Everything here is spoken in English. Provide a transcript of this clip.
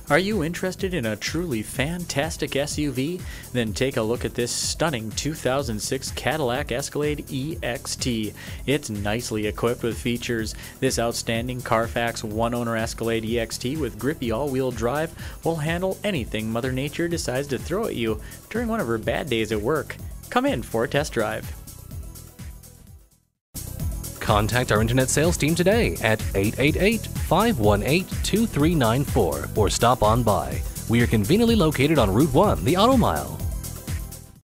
Are you interested in a truly fantastic SUV? Then take a look at this stunning 2006 Cadillac Escalade EXT. It's nicely equipped with features. This outstanding Carfax one-owner Escalade EXT with grippy all-wheel drive will handle anything Mother Nature decides to throw at you during one of her bad days at work. Come in for a test drive. Contact our internet sales team today at 888-518-2394 or stop on by. We are conveniently located on Route 1, the Auto Mile.